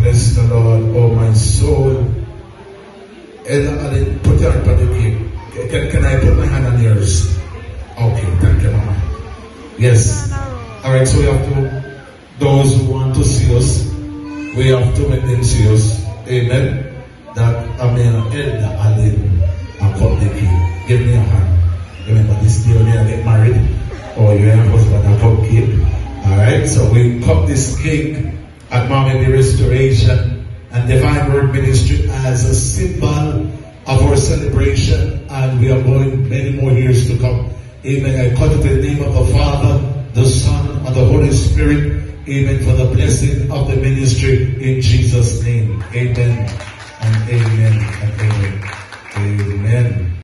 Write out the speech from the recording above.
Bless the Lord, oh my soul. And put your hand on the cake. Can I put my hand on yours? Okay, thank you, Mama. Yes. Alright, so we have to, those who want to see us, we have to make them see us. Amen. That I'm an elder Allen and cut the cake. Give me a hand. Remember this day when I get married, or you have a husband and cut cake. Alright, so we cut this cake at Mama Baby Restoration and Divine Word Ministry as a symbol of our celebration, and we are going many more years to come. Amen. I cut it in the name of the Father, the Son, and the Holy Spirit. Amen. For the blessing of the ministry in Jesus' name. Amen and amen and amen. Amen.